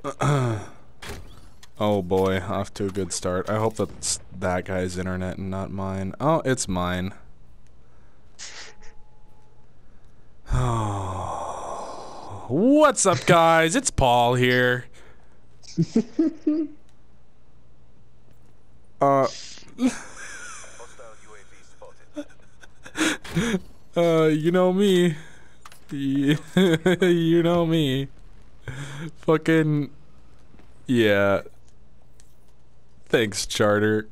Oh boy, off to a good start. I hope that's that guy's internet and not mine. Oh, it's mine. What's up, guys? It's Paul here. You know me. You know me. Fucking... Yeah. Thanks, Charter.